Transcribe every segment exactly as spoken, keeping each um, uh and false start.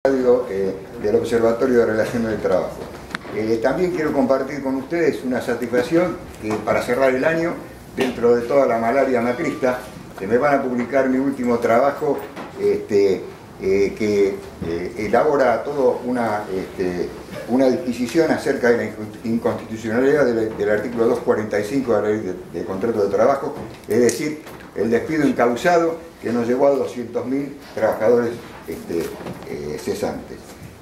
radio eh, del Observatorio de Relaciones del Trabajo. Eh, también quiero compartir con ustedes una satisfacción que para cerrar el año, dentro de toda la malaria macrista, se me van a publicar mi último trabajo este, eh, que eh, elabora toda una, este, una disquisición acerca de la inconstitucionalidad del, del artículo doscientos cuarenta y cinco de la ley de, de contrato de trabajo, es decir, el despido incausado que nos llevó a doscientos mil trabajadores este, eh, cesantes.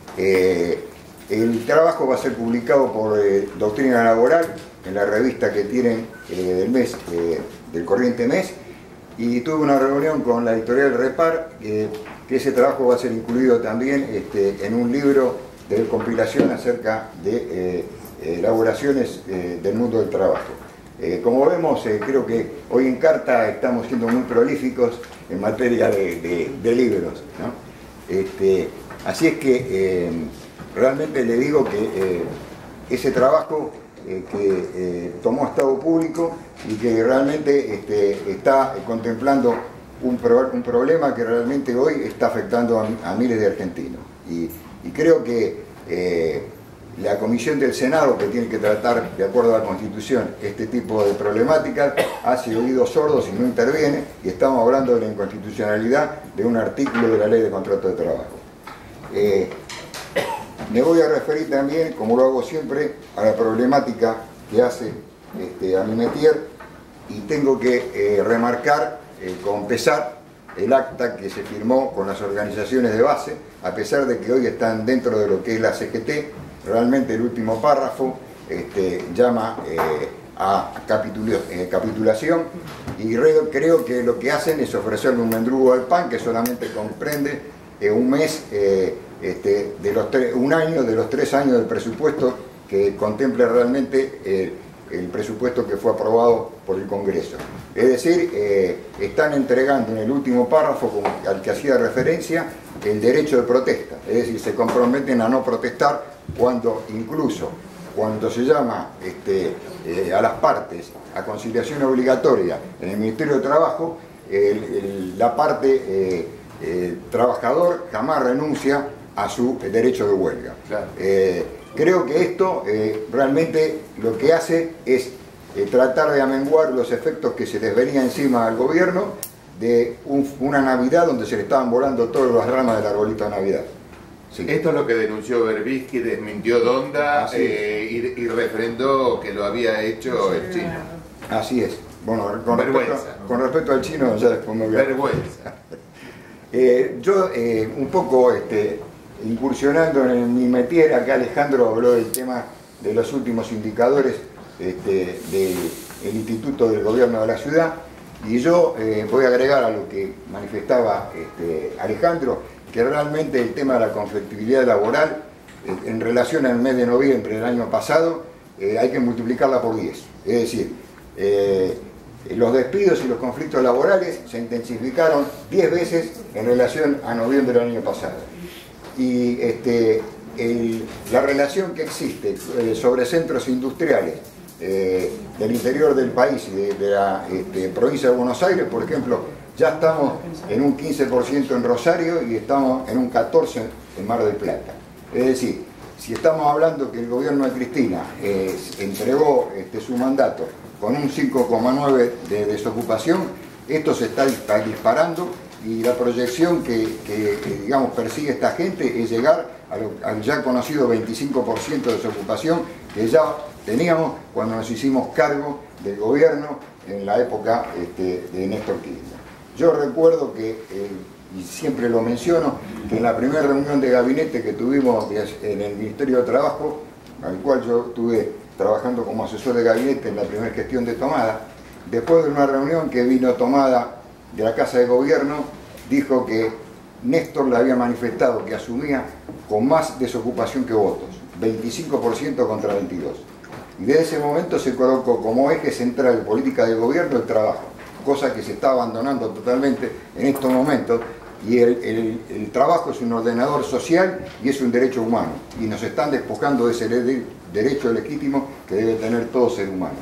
Eh, el trabajo va a ser publicado por eh, Doctrina Laboral en la revista que tienen eh, del mes, eh, del corriente mes, y tuve una reunión con la editorial Repar, eh, que ese trabajo va a ser incluido también este, en un libro de compilación acerca de eh, elaboraciones eh, del mundo del trabajo. Eh, como vemos, eh, creo que hoy en Carta estamos siendo muy prolíficos en materia de, de, de libros, ¿no? Este, así es que eh, realmente le digo que eh, ese trabajo eh, que eh, tomó Estado Público y que realmente este, está contemplando un, pro, un problema que realmente hoy está afectando a, a miles de argentinos. Y, y creo que eh, la Comisión del Senado, que tiene que tratar, de acuerdo a la Constitución, este tipo de problemáticas, hace oídos sordos y no interviene, y estamos hablando de la inconstitucionalidad de un artículo de la Ley de Contrato de Trabajo. Eh, me voy a referir también, como lo hago siempre, a la problemática que hace este, a mi métier, y tengo que eh, remarcar eh, con pesar el acta que se firmó con las organizaciones de base, a pesar de que hoy están dentro de lo que es la C G T. Realmente el último párrafo este, llama eh, a capitula, eh, capitulación, y creo que lo que hacen es ofrecerle un mendrugo al pan que solamente comprende eh, un mes, eh, este, de los tres, un año de los tres años del presupuesto que contemple realmente eh, el presupuesto que fue aprobado por el Congreso. Es decir, eh, están entregando en el último párrafo, como al que hacía referencia, el derecho de protesta. Es decir, se comprometen a no protestar cuando incluso cuando se llama este, eh, a las partes a conciliación obligatoria en el Ministerio de Trabajo, el, el, la parte eh, eh, trabajador jamás renuncia a su derecho de huelga. Claro. Eh, creo que esto eh, realmente lo que hace es eh, tratar de amenguar los efectos que se les venía encima al gobierno de un, una Navidad donde se le estaban volando todas las ramas del arbolito de Navidad. Sí. Esto es lo que denunció Berbisky, desmintió Donda eh, y, y refrendó que lo había hecho el chino. Así es. Bueno, con, respecto, con respecto al chino, ya después me voy a... Vergüenza. eh, yo, eh, un poco este, incursionando en mi métier, acá Alejandro habló del tema de los últimos indicadores este, del Instituto del Gobierno de la Ciudad, y yo eh, voy a agregar a lo que manifestaba este, Alejandro, que realmente el tema de la conflictividad laboral eh, en relación al mes de noviembre del año pasado eh, hay que multiplicarla por diez. Es decir, eh, los despidos y los conflictos laborales se intensificaron diez veces en relación a noviembre del año pasado. Y este, el, la relación que existe eh, sobre centros industriales eh, del interior del país y de, de la este, provincia de Buenos Aires, por ejemplo, ya estamos en un quince por ciento en Rosario y estamos en un catorce por ciento en Mar del Plata. Es decir, si estamos hablando que el gobierno de Cristina eh, entregó este, su mandato con un cinco coma nueve por ciento de desocupación, esto se está, está disparando, y la proyección que, que, que digamos, persigue esta gente es llegar a lo, al ya conocido veinticinco por ciento de desocupación que ya teníamos cuando nos hicimos cargo del gobierno en la época este, de Néstor Kirchner. Yo recuerdo que, eh, y siempre lo menciono, que en la primera reunión de gabinete que tuvimos en el Ministerio de Trabajo, al cual yo estuve trabajando como asesor de gabinete en la primera gestión de Tomada, después de una reunión que vino Tomada de la Casa de Gobierno, dijo que Néstor le había manifestado que asumía con más desocupación que votos, veinticinco por ciento contra veintidós por ciento. Y desde ese momento se colocó como eje central de política de gobierno el trabajo, cosa que se está abandonando totalmente en estos momentos, y el, el, el trabajo es un ordenador social y es un derecho humano, y nos están despojando de ese de, derecho legítimo que debe tener todo ser humano.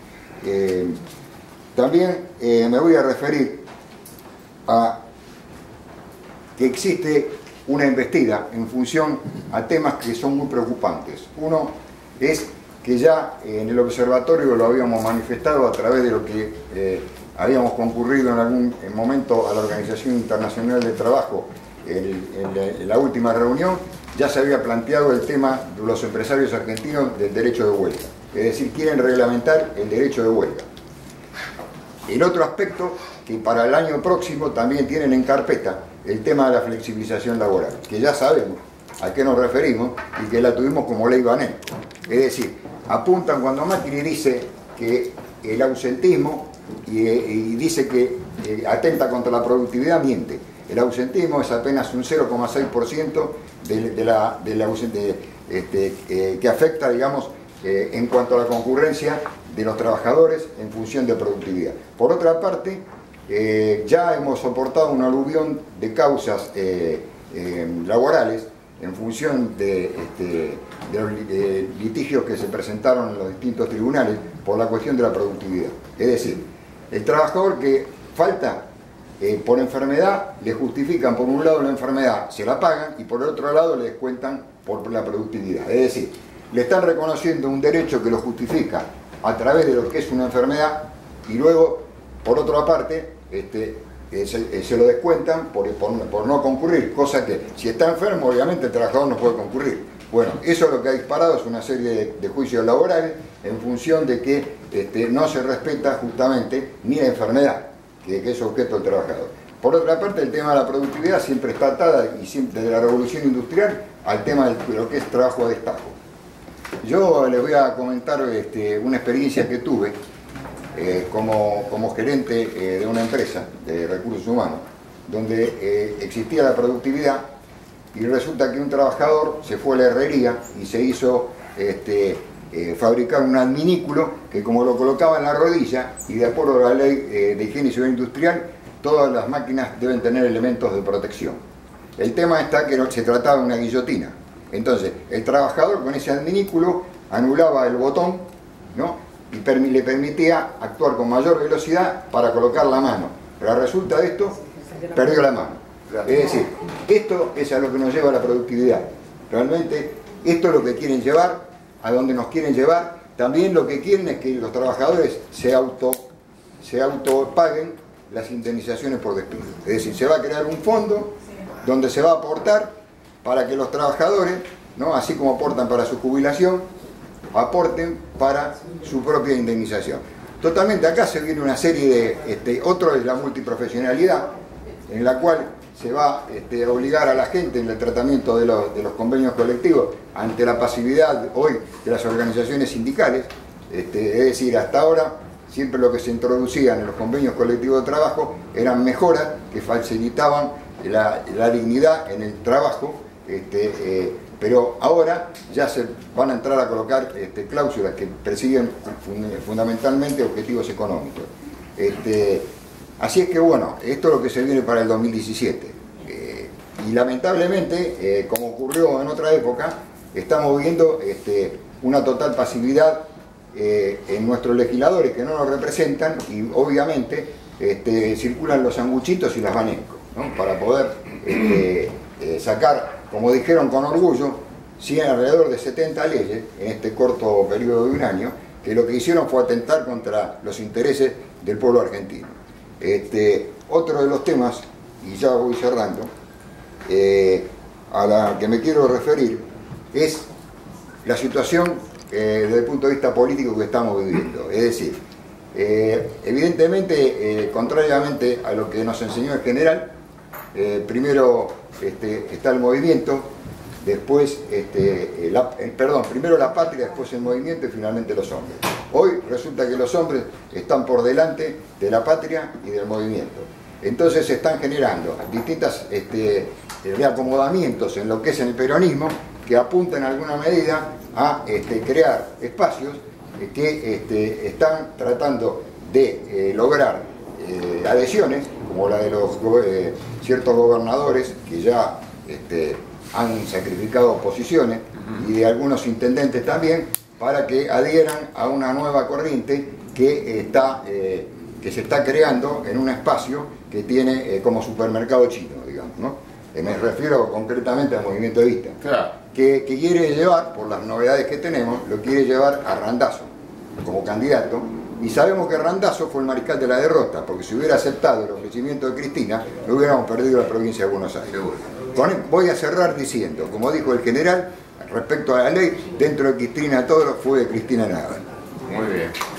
Eh, también eh, me voy a referir a que existe una embestida en función a temas que son muy preocupantes. Uno es que ya en el observatorio lo habíamos manifestado a través de lo que eh, habíamos concurrido en algún momento a la Organización Internacional del Trabajo en, en, la, en la última reunión. Ya se había planteado el tema de los empresarios argentinos del derecho de huelga, es decir, quieren reglamentar el derecho de huelga. El otro aspecto, que para el año próximo también tienen en carpeta, el tema de la flexibilización laboral, que ya sabemos a qué nos referimos y que la tuvimos como ley Banet. Es decir, apuntan cuando Macri dice que el ausentismo y, y dice que eh, atenta contra la productividad, miente. El ausentismo es apenas un cero coma seis por ciento de, de la, de la de, este, eh, que afecta, digamos, eh, en cuanto a la concurrencia de los trabajadores en función de productividad. Por otra parte, eh, ya hemos soportado un aluvión de causas eh, eh, laborales en función de, este, de los de litigios que se presentaron en los distintos tribunales por la cuestión de la productividad. Es decir, el trabajador que falta eh, por enfermedad, le justifican por un lado la enfermedad, se la pagan, y por el otro lado le descuentan por la productividad. Es decir, le están reconociendo un derecho que lo justifica a través de lo que es una enfermedad, y luego, por otra parte, este, eh, se, eh, se lo descuentan por, por, por no concurrir, cosa que si está enfermo, obviamente el trabajador no puede concurrir. Bueno, eso lo que ha disparado es una serie de, de juicios laborales en función de que este, no se respeta justamente ni la enfermedad, que, que es objeto del trabajador. Por otra parte, el tema de la productividad siempre está atada, y siempre desde la revolución industrial, al tema de lo que es trabajo a destajo. Yo les voy a comentar este, una experiencia que tuve eh, como, como gerente eh, de una empresa de recursos humanos, donde eh, existía la productividad, y resulta que un trabajador se fue a la herrería y se hizo este, eh, fabricar un adminículo que, como lo colocaba en la rodilla, y de acuerdo a la ley eh, de higiene y seguridad industrial, todas las máquinas deben tener elementos de protección. El tema está que no, se trataba de una guillotina. Entonces, el trabajador con ese adminículo anulaba el botón, ¿no?, y permi le permitía actuar con mayor velocidad para colocar la mano. Pero resulta de esto, perdió la mano. Es decir, esto es a lo que nos lleva la productividad. Realmente, esto es lo que quieren llevar, a donde nos quieren llevar. También lo que quieren es que los trabajadores se auto, se autopaguen las indemnizaciones por despido. Es decir, se va a crear un fondo donde se va a aportar para que los trabajadores, ¿no?, así como aportan para su jubilación, aporten para su propia indemnización. Totalmente, acá se viene una serie de... Este, otro es la multiprofesionalidad, en la cual se va este, a obligar a la gente en el tratamiento de los, de los convenios colectivos ante la pasividad hoy de las organizaciones sindicales. Este, es decir, hasta ahora siempre lo que se introducían en los convenios colectivos de trabajo eran mejoras que facilitaban la, la dignidad en el trabajo, este, eh, pero ahora ya se van a entrar a colocar este, cláusulas que persiguen fundamentalmente objetivos económicos. Este, así es que bueno, esto es lo que se viene para el dos mil diecisiete. Eh, y lamentablemente, eh, como ocurrió en otra época, estamos viendo este, una total pasividad eh, en nuestros legisladores que no nos representan, y obviamente este, circulan los sanguchitos y las banencos, ¿no?, para poder este, eh, sacar, como dijeron con orgullo, cien, alrededor de setenta leyes en este corto periodo de un año, que lo que hicieron fue atentar contra los intereses del pueblo argentino. Este, otro de los temas, y ya voy cerrando, eh, a la que me quiero referir, es la situación eh, desde el punto de vista político que estamos viviendo. Es decir, eh, evidentemente, eh, contrariamente a lo que nos enseñó el general, eh, primero este, está el movimiento, después, este, la, eh, perdón, primero la patria, después el movimiento y finalmente los hombres. Hoy resulta que los hombres están por delante de la patria y del movimiento. Entonces se están generando distintos este, reacomodamientos en lo que es el peronismo, que apuntan en alguna medida a este, crear espacios eh, que este, están tratando de eh, lograr eh, adhesiones, como la de los eh, ciertos gobernadores que ya este, han sacrificado posiciones, y de algunos intendentes también, para que adhieran a una nueva corriente que, está, eh, que se está creando en un espacio que tiene eh, como supermercado chino, digamos, ¿no? me refiero concretamente al Movimiento Evita, claro. que, que quiere llevar, por las novedades que tenemos, lo quiere llevar a Randazzo como candidato, y sabemos que Randazzo fue el mariscal de la derrota, porque si hubiera aceptado el ofrecimiento de Cristina, no hubiéramos perdido la provincia de Buenos Aires. Con, voy a cerrar diciendo, como dijo el general, respecto a la ley, dentro de Cristina todo fue de Cristina nada. Muy bien.